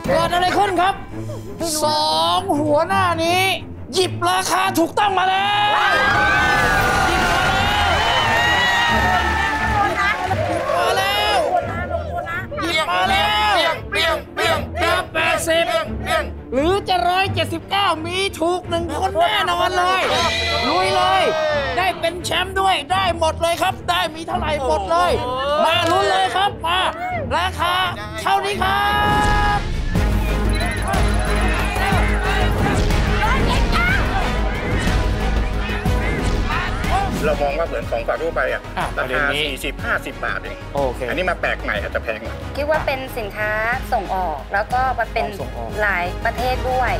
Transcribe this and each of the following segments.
เกิดอะไรขึ้นครับสองหัวหน้านี้หยิบราคาถูกต้องมาแล้วหยิบมาแล้วหยิบมาแล้วเปี้ยง80หรือจะ179มีถูก1คนแน่นอนเลยลุยเลยได้เป็นแชมป์ด้วยได้หมดเลยครับได้มีเท่าไหร่หมดเลยมาลุ้นเลยครับมาราคาเท่านี้ครับเรามองว่าเหมือนของฝากทั่วไปอะราคา40-50 บาทเองโอเคอันนี้มาแปลกใหม่อาจจะแพงหน่อยคิดว่าเป็นสินค้าส่งออกแล้วก็มันเป็นหลายประเทศด้วย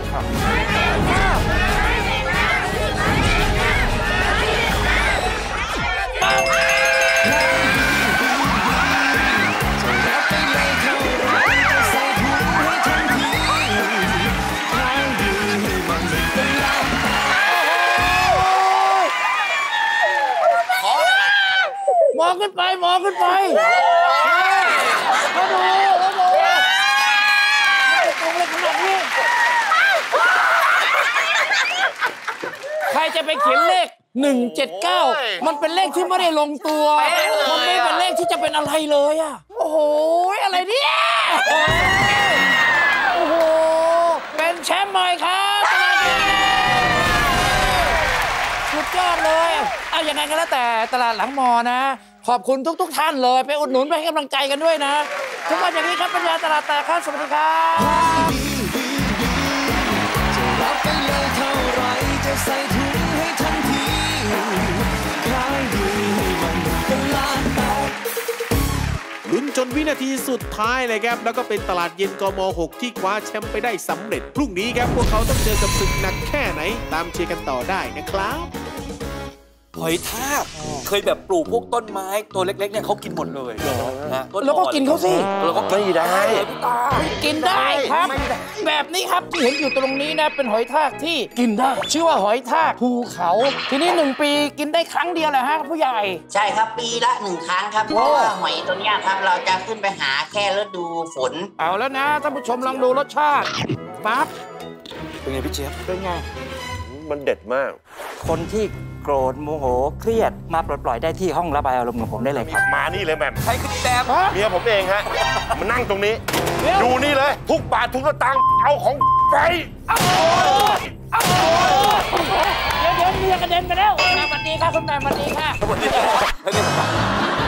มองขึ้นไปมาดูตรงเลยขนาดนี้ใครจะไปเขียนเลข179มันเป็นเลขที่ไม่ได้ลงตัวมันไม่เป็นเลขที่จะเป็นอะไรเลยอ่ะโอ้โหอะไรเนี่ยโอ้โหเป็นแชมป์ใหม่ครับสุดยอดเลยเอาอย่างไรก็แล้วแต่ตลาดหลังมอนะขอบคุณทุกท่านเลยไปอุดหนุนไปให้กำลังใจกันด้วยนะทุกวันอย่างนี้ครับปัญญาตลาดแตกครับสวัสดีครับจะรับไปเลยเท่าไรจะใส่ถุงให้ทันทีขายดีให้มันตลาดแตกลุ้นจนวินาทีสุดท้ายเลยครับแล้วก็เป็นตลาดเย็นกม.6ที่คว้าแชมป์ไปได้สำเร็จพรุ่งนี้ครับพวกเขาต้องเจอกับศึกหนักแค่ไหนตามเชียร์กันต่อได้นะครับหอยทากเคยแบบปลูกพวกต้นไม้ตัวเล็กๆเนี่ยเขากินหมดเลยนะแล้วก็กินเขาสิแล้วก็ไม่ได้กินได้ครับแบบนี้ครับที่เห็นอยู่ตรงนี้นะเป็นหอยทากที่กินได้ชื่อว่าหอยทากภูเขาทีนี้1 ปีกินได้ครั้งเดียวแหละฮะผู้ใหญ่ใช่ครับปีละ1 ครั้งครับเพราะว่าหอยตัวนี้ครับเราจะขึ้นไปหาแค่ฤดูฝนเอาแล้วนะท่านผู้ชมลองดูรสชาติปั๊บเป็นไงพี่เจี๊ยบเป็นไงมันเด็ดมากคนที่โกรธโมโหเครียดมาปลดปล่อยได้ที่ห้องระบายอารมณ์ของผมได้เลยครับมานี่เลยแม่ใครคือแต้มเมียผมเองฮะมานั่งตรงนี้ดูนี่เลยทุกบาททุกสตางค์เอาของไปเดี๋ยวเมียกระเด็นไปแล้วสวัสดีค่ะคุณแม่สวัสดีค่ะ